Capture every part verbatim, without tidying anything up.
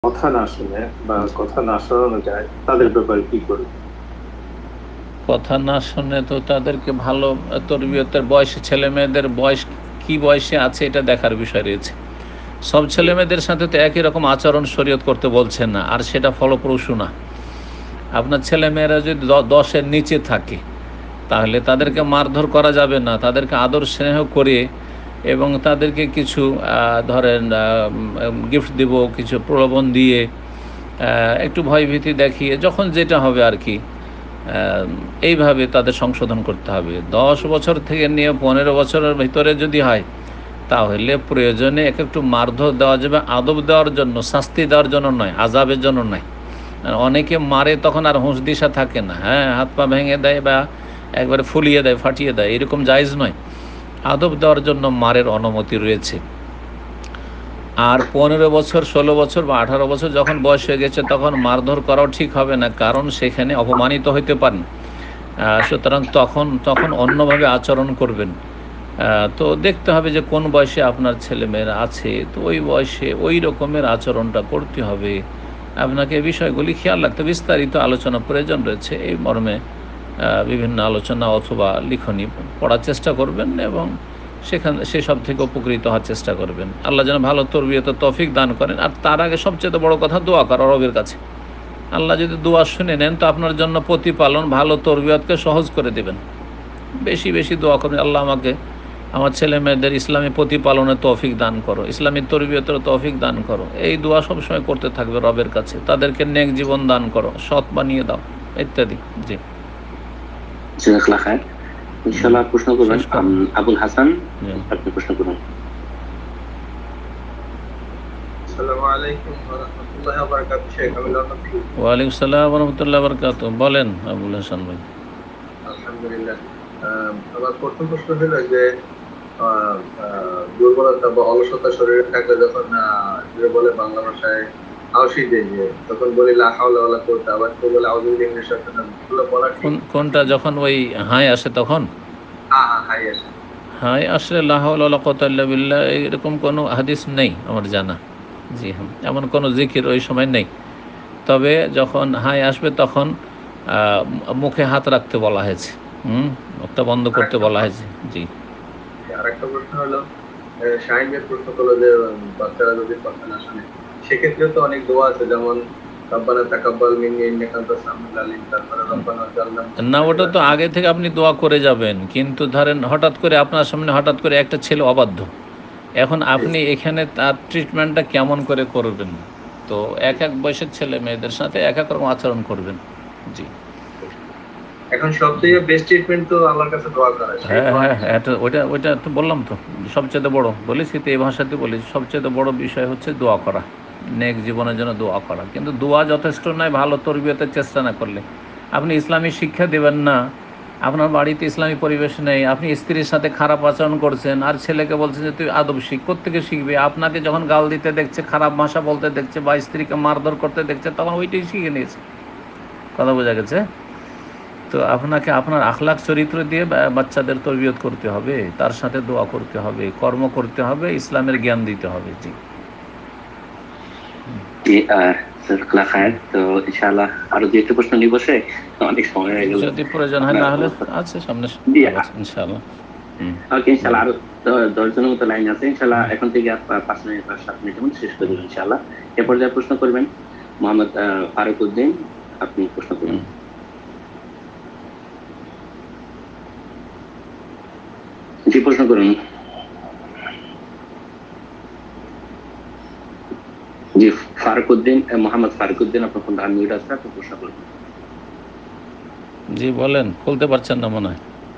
কথা না শুনে বা কথা না শোনানো যায়, তাদের ব্যাপারে কি করবে? কথা না শুনে তো তাদেরকে ভালো তরবিয়তের বয়সে, ছেলে মেয়েদের বয়স কি বয়সে আছে এটা দেখার বিষয় রয়েছে। সব জি। ছেলে মেয়েদের সাথে তো একই রকম আচরণ শরীয়ত করতে বলছেন না, আর সেটা ফলপ্রসূ না। আপনার ছেলে মেয়েরা যদি দ- দশের নিচে থাকে তাহলে তাদেরকে মারধর করা যাবে না, তাদেরকে আদর স্নেহ করে এবং তাদেরকে কিছু আহ, ধরেন গিফট দিব, কিছু প্রলোভন দিয়ে, আহ, একটু ভয়ভীতি দেখিয়ে, যখন যেটা হবে আর কি, আহ, এইভাবে তাদের সংশোধন করতে হবে। দশ বছর থেকে নিয়ে পনেরো বছরের ভিতরে যদি হয় তাহলে প্রয়োজনে এক একটু মারধর দেওয়া যাবে, আদব দেওয়ার জন্য, শাস্তি দেওয়ার জন্য নয়, আজাবের জন্য নয়। আর অনেকে মারে তখন আর হুঁশ দিশা থাকে না, হ্যাঁ, হাত পা ভেঙে দেয় বা একবারে ফুলিয়ে দেয়, ফাটিয়ে দেয়, এরকম জায়েজ নয়। আদব দেওয়ার জন্য মারের অনুমতি রয়েছে। আর পনেরো বছর, ষোলো বছর বা আঠারো বছর যখন বয়স হয়ে গেছে তখন মারধর করাও ঠিক হবে না, কারণ সেখানে অপমানিত হইতে পারেন। আহ, সুতরাং তখন তখন অন্যভাবে আচরণ করবেন। আহ, তো দেখতে হবে যে কোন বয়সে আপনার ছেলেমেয়েরা আছে, তো ওই বয়সে ওই রকমের আচরণটা করতে হবে। আপনাকে এই বিষয়গুলি খেয়াল রাখতে, বিস্তারিত আলোচনা প্রয়োজন রয়েছে এই মর্মে। আহ, বিভিন্ন আলোচনা অথবা লিখনি পড়ার চেষ্টা করবেন এবং সেখান সেসব থেকে উপকৃত হওয়ার চেষ্টা করবেন। আল্লাহ যেন ভালো তরবিয়ত তৌফিক দান করেন। আর তার আগে সবচেয়ে বড় কথা দোয়া করা রবের কাছে। আল্লাহ যদি দোয়া শুনে নেন তো আপনার জন্য প্রতিপালন ভালো তরবিয়তকে সহজ করে দেবেন। বেশি বেশি দোয়া করুন, আল্লাহ আমাকে আমার ছেলে মেয়েদের ইসলামী প্রতিপালনের তৌফিক দান করো, ইসলামী তরবিয়তের তৌফিক দান করো, এই দোয়া সবসময় করতে থাকবে রবের কাছে। তাদেরকে নেক জীবন দান করো, সৎ বানিয়ে দাও, ইত্যাদি। জি। জাযাকাল্লাহ খায়ের। হুম, ইনশাআল্লাহ প্রশ্ন করবেন শেষ আম, করুন। আবুল হাসান। জি। আপনি প্রশ্ন করুন। আসসালামু আলাইকুম ওয়া রাহমাতুল্লাহি ওয়া বারাকাতুহু। শেখ আমি লন্ডন থেকে বলছি। ওয়ালাইকুম সালাম রহমতুল্লাহ বরকাত। বলেন আবুল হাসান ভাই। আলহামদুলিল্লাহ। আহ, আমার প্রথম প্রশ্ন হলো যে আহ, আহ, দুর্বলতা বা অলসতা শরীরে থাকলে যখন আহ, যে বলে বাংলা ভাষায় হাউসি দেয়, যে তখন বলি লা হাওলা ওয়ালা কুওয়াতা, আবার কেউ বলে আউযু বিল্লাহি মিনাশ শাইতানির রাজিম, এগুলো বলা ঠিক? কোন কোনটা? যখন ওই হাই আসে তখন? হ্যাঁ হ্যাঁ, হাই আসে। হাই আসলে লা হাওলা ওয়ালা কুওয়াতা ইল্লা বিল্লাহ এরকম কোনো হাদিস নেই আমার জানা। জি হ্যাঁ, এমন কোনো জিকির ওই সময় নেই। তবে যখন হাই আসবে তখন আহ, মুখে হাত রাখতে বলা হয়েছে। হুম, মুখটা বন্ধ করতে আরেকটা বলা হয়েছে। জি। আরেকটা প্রশ্ন হলো, আহ, শাহিন ভাই প্রশ্ন করলো যে উম, বাচ্চারা যদি কথা না শোনে, সেক্ষেত্রে তো অনেক দোয়া আছে, যেমন রব্বানা তাকাব্বাল মিন্নি ইন্নাকা আনতাস সামিউল আলিম, তারপরে রব্বানা জাআলনা না, মুসলিমাইনি ওটা ওয়া তো মিন আগে থেকে আপনি দোয়া করে যাবেন, কিন্তু ধরেন হঠাৎ করে আপনার সামনে হঠাৎ করে একটা ছেলে অবাধ্য, এখন আপনি যুররিয়্যিহি। এখানে তার ট্রিটমেন্টটা কেমন করে করবেন? তো এক এক বয়সের ছেলে মেয়েদের সাথে এক এক রকম আচরণ করবেন। জি। এখন সবথেকে বেস্ট ট্রিটমেন্ট তো আল্লাহর কাছে দোয়া করা, সেই হ্যাঁ দোয়া হ্যাঁ কি? হ্যাঁ, এটা ওইটা ওইটা তো বললাম তো, সবচেয়ে বড় বলেছি তো, এই ভাষাতে বলেছি, সবচেয়ে বড় বিষয় হচ্ছে দোয়া করা, নেক জীবনের জন্য দোয়া করা। কিন্তু দোয়া যথেষ্ট নয় ভালো তরবিয়তের চেষ্টা না করলে। আপনি ইসলামী শিক্ষা দেবেন না, আপনার বাড়িতে ইসলামী পরিবেশ নেই, আপনি স্ত্রীর সাথে খারাপ আচরণ করছেন আর ছেলেকে বলছেন যে তুই আদব শিখ, কোত্থেকে শিখবে? আপনাকে যখন গাল দিতে দেখছে, খারাপ ভাষা বলতে দেখছে বা স্ত্রীকে মারধর করতে দেখছে, তখন ওইটাই শিখে নিয়েছে। কথা বোঝা গেছে? তো আপনাকে আপনার আখলাক চরিত্র দিয়ে বা- বাচ্চাদের তরবিয়ত করতে হবে, তার সাথে দোয়া করতে হবে, কর্ম করতে হবে, ইসলামের জ্ঞান দিতে হবে। জি। জি, আর জাযাকাল্লাহ খায়ের। তো ইনশাআল্লাহ আরো দুই একটা প্রশ্ন নিব, সে অনেক সময় হয়ে গেল যদি প্রয়োজন হয়, আপনার না হলে অবস্থা। আছে সামনে জি, আবার ইনশাআল্লাহ। হুম, ওকে, ইনশাআল্লাহ বলেন। আরো দ- দশ জনের মতো লাইন আছে। ইনশাআল্লাহ হুম, এখন থেকে আর পা- পাঁচ মিনিট বা সাত মিনিটের মধ্যে শেষ করে হুম, দেবেন ইনশাআল্লাহ। এ পর্যায়ে প্রশ্ন করবেন মোহাম্মদ আহ, ফারুক উদ্দিন। আপনি প্রশ্ন করুন। হুম। জি, প্রশ্ন করুন। জি, ফারুক উদ্দিন, আহ, মোহাম্মদ ফারুক উদ্দিন, আপনার ফোনটা আনমিউট আছে, আপনি প্রশ্ন করুন। জি বলেন, খুলতে পারছেন না মনে হয়।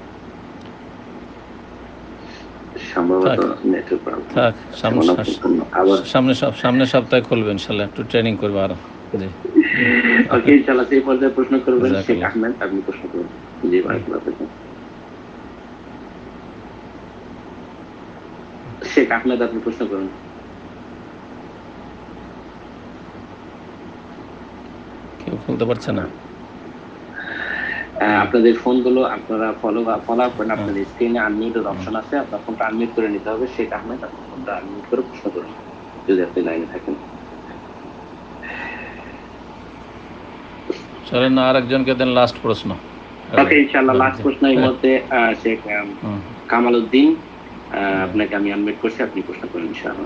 সম্ভবত থাক, নেটওয়ার্ক প্রবলেম থাক, আছে সামনে মনে হয়। সাস- আবার সামনে সব সামনের সপ্তাহে খুলবেন ইনশাল্লাহ, একটু ট্রেনিং করবো আরো। জি। ওকে, ইনশাআল্লাহ সেই পর্যায়ে প্রশ্ন করবেন শেখ জাজাকাল্লাহ। আহমেদ, আপনি প্রশ্ন করুন। জি, হুম। বারাকাল্লাহ ফিকুম। শেখ আহমেদ, আপনি প্রশ্ন করুন। কেউ খুলতে পারছে না। আহ, হুম, আপনাদের ফোনগুলো আপনারা ফলো ফলো আপ করেন, হুম, আপনাদের স্ক্রিনে আনমিউটের হুম। অপশন আছে, আপনার ফোনটা আনমিউট করে নিতে হবে। শেখ আহমেদ, আপনার ফোনটা আনমিউট করে প্রশ্ন করুন যদি আপনি লাইনে থাকেন। চলেন আর একজনকে দেন লাস্ট প্রশ্ন। ওকে ইনশাআল্লাহ লাস্ট প্রশ্ন এর মধ্যে আহ, শেখ আম, হুম, কামাল উদ্দিন, আহ, আপনাকে আমি আনমিউট করছি, আপনি প্রশ্ন করেন ইনশাআল্লাহ।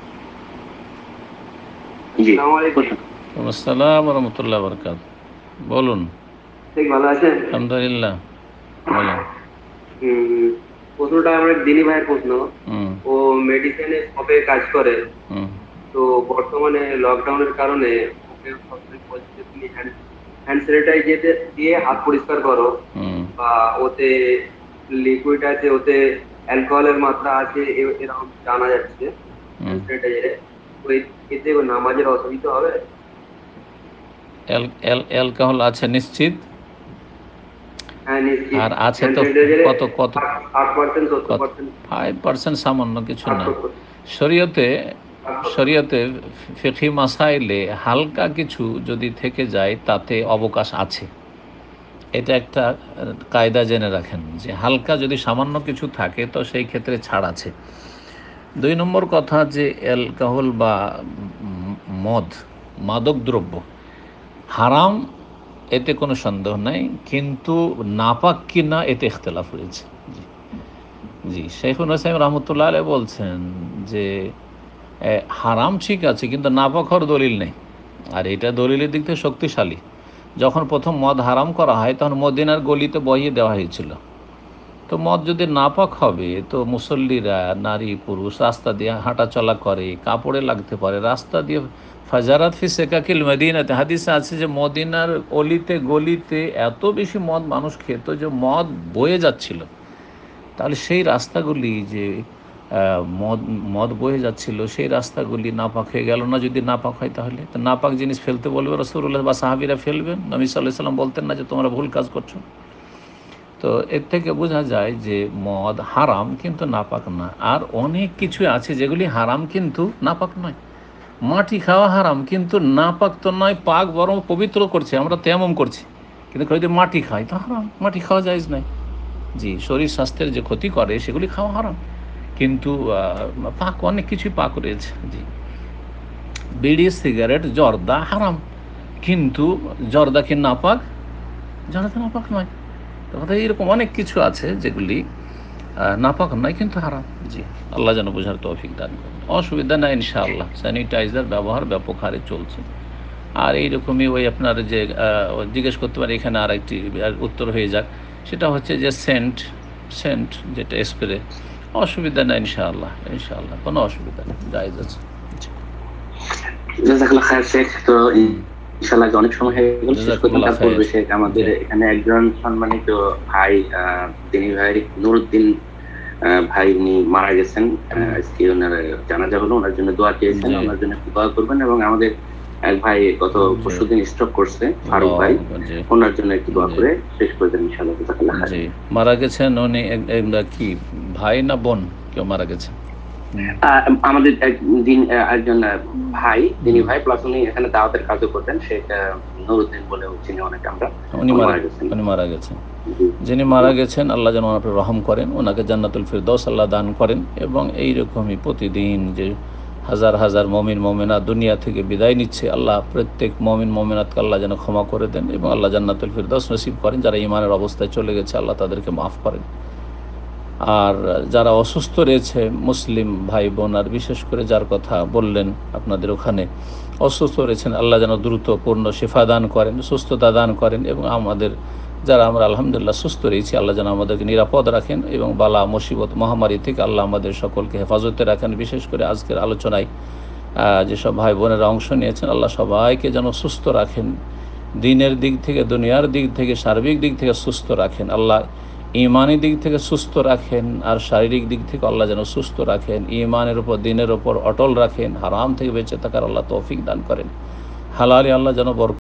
জি প্রশ্ন। আসসালাম রহমতুল্লাহ বরকাত, বলুন। ঠিক ভালো আছেন? আলহামদুলিল্লাহ, বলেন। উম, প্রশ্নটা আমার এক দিনী ভাইয়ের প্রশ্ন। হুম ও মেডিসিনের শপে কাজ করে। হুম তো বর্তমানে লকডাউনের কারণে ওকে সবসময় বলছে যে তুমি হ্যান্ড হ্যান্ড স্যানিটাইজার দিয়ে হাত পরিষ্কার করো, হুম বা ওতে লিকুইড আছে, ওতে অ্যালকোহলের মাত্রা আছে, এ- এরকম জানা যাচ্ছে হুম হ্যান্ড স্যানিটাইজারে। তো এ- এতে নামাজের অসুবিধা হবে? অ্যাল অ্যাল- অ্যালকোহল আছে নিশ্চিত, হ্যাঁ নিশ্চিত। আর আছে হ্যান্ড তো স্যানিটাইজারে কত কত আট পার্সেন্ট সত্তর কত পার্সেন্ট ফাইভ পার্সেন্ট, সামান্য কিছু আট না। সত্তর শরীয়তে আট সত্তর শরীয়তে ফিকহি মাসাইলে হালকা কিছু যদি থেকে যায় তাতে অবকাশ আছে। এটা একটা আহ, কায়দা জেনে রাখেন যে হালকা যদি সামান্য কিছু থাকে তো সেই ক্ষেত্রে ছাড় আছে। দুই নম্বর কথা যে অ্যালকোহল বা উম, মদ, মাদক দ্রব্য হারাম, এতে কোনো সন্দেহ নাই, কিন্তু নাপাক কিনা এতে ইখতিলাফ রয়েছে। জি জি শেখুল হাসান রহমতুল্লাহ আলাইহি বলছেন যে এ, হারাম ঠিক আছে কিন্তু নাপাক হওয়ার দলিল নেই। আর এটা দলিলের দিক থেকে শক্তিশালী। যখন প্রথম মদ হারাম করা হয় তখন মদিনার গলিতে বহিয়ে দেওয়া হয়েছিল। তো মদ যদি নাপাক হবে তো মুসল্লিরা, নারী পুরুষ রাস্তা দিয়ে হাঁটা চলা করে, কাপড়ে লাগতে পারে, রাস্তা দিয়ে ফাজারাত ফি সেকাকিল মদিনাতে হাদিসে আছে যে মদিনার অলিতে গলিতে এত বেশি মদ মানুষ খেত যে মদ বয়ে যাচ্ছিল। তাহলে সেই রাস্তাগুলি যে আহ, মদ মদ বয়ে যাচ্ছিল সেই রাস্তাগুলি নাপাক হয়ে গেল না? যদি নাপাক হয় তাহলে তো নাপাক জিনিস ফেলতে বলবে রাসূলুল্লাহ বা সাহাবীরা ফেলবেন? নবী সাল্লাল্লাহু আলাইহি সাল্লাম বলতেন না যে তোমরা ভুল কাজ করছো? তো এর থেকে বোঝা যায় যে মদ হারাম কিন্তু নাপাক না। আর অনেক কিছু আছে যেগুলি হারাম কিন্তু নাপাক নয়। মাটি খাওয়া হারাম কিন্তু নাপাক তো নয়, পাক বরং পবিত্র করছে। আমরা তেমন করছি কিন্তু যদি মাটি খাই তো হারাম, মাটি খাওয়া যায়জ নাই। জি, শরীর স্বাস্থ্যের যে ক্ষতি করে সেগুলি খাওয়া হারাম, কিন্তু আহ, পাক অনেক কিছুই পাক রয়েছে। জি, বিড়ি সিগারেট জর্দা হারাম, কিন্তু জর্দা কি নাপাক? জর্দা নাপাক নয়। তো কথা এরকম অনেক কিছু আছে যেগুলি আহ, নাপাক নয় কিন্তু হারাম। জি, আল্লাহ যেন বোঝার তৌফিক দান করেন। অসুবিধা নাই ইনশাআল্লাহ, স্যানিটাইজার ব্যবহার ব্যাপক হারে চলছে। আর এইরকমই ওই আপনার যে আহ, জিজ্ঞেস করতে পারে এখানে আর একটি আর উত্তর হয়ে যাক, সেটা হচ্ছে যে সেন্ট সেন্ট যেটা স্প্রে, অসুবিধা নেই ইনশাআল্লাহ, ইনশাআল্লাহ কোনো অসুবিধা নেই, জায়েজ আছে। জি। জাযাকাল্লাহ খায়ের শেখ। তো হুম, ইনশাআল্লাহ যে অনেক সময় হয়ে গেল, শেষ করতাম জাযাকুমুল্লাহ তার খায়ের। পূর্বে শেখ আমাদের জি এখানে একজন সম্মানিত ভাই, আহ তিনি ভাই নুরুদ্দিন আহ, ভাই উনি মারা গেছেন। হুম, আহ, আজকে ওনার জানাজা হলো, ওনার জন্য দোয়া চেয়েছেন, জি ওনার জন্য একটু দোয়া করবেন। এবং আমাদের এক ভাই গত জি পরশুদিন স্ট্রোক করছে, ফারুক আল্লাহ ভাই, আকবার। জি ওনার জন্য একটু দোয়া জি করে শেষ করে দেন ইনশাআল্লাহ। জাযাকাল্লাহ খায়ের। জি মারা গেছেন উনি এক- এক- কি ভাই না বোন কেউ মারা গেছে? হুম, আহ, আমাদের একদিন আহ, একজন আহ, ভাই, তিনি হুম। ভাই প্লাস উনি এখানে দাওয়াতের কাজও করতেন, শেখ আহ, নুরুদ্দিন বলে চিনি অনেকে আমরা। উনি উনি মারা মারা গেছেন। উনি মারা গেছেন। জি যিনি মারা গেছেন আল্লাহ যেন ওনাকে রহম করেন, ওনাকে জান্নাতুল ফিরদৌস আল্লাহ দান করেন। এবং এই রকমই প্রতিদিন যে হাজার হাজার মমিন মমিনাত দুনিয়া থেকে বিদায় নিচ্ছে, আল্লাহ প্রত্যেক মমিন মমিনাতকে আল্লাহ যেন ক্ষমা করে দেন এবং আল্লাহ জান্নাতুল ফিরদৌস নসিব করেন। যারা ইমানের অবস্থায় চলে গেছে আল্লাহ তাদেরকে মাফ করেন। আর যারা অসুস্থ রয়েছে মুসলিম ভাই বোন, আর বিশেষ করে যার কথা বললেন আপনাদের ওখানে অসুস্থ রয়েছেন, আল্লাহ যেন দ্রুত পূর্ণ শিফা দান করেন, সুস্থতা দান করেন। এবং আমাদের যারা আমরা আলহামদুলিল্লাহ সুস্থ রয়েছি আল্লাহ যেন আমাদেরকে নিরাপদ রাখেন এবং বালা মুসিবত মহামারী থেকে আল্লাহ আমাদের সকলকে হেফাজতে রাখেন। বিশেষ করে আজকের আলোচনায় আহ, যেসব ভাই বোনেরা অংশ নিয়েছেন আল্লাহ সবাইকে যেন সুস্থ রাখেন, দিনের দিক থেকে দুনিয়ার দিক থেকে সার্বিক দিক থেকে সুস্থ রাখেন আল্লাহ। ইমানি দিক থেকে সুস্থ রাখেন আর শারীরিক দিক থেকে আল্লাহ যেন সুস্থ রাখেন, ইমানের উপর দিনের উপর অটল রাখেন, হারাম থেকে বেঁচে থাকার আল্লাহ তৌফিক দান করেন, হালালে আল্লাহ যেন বরকত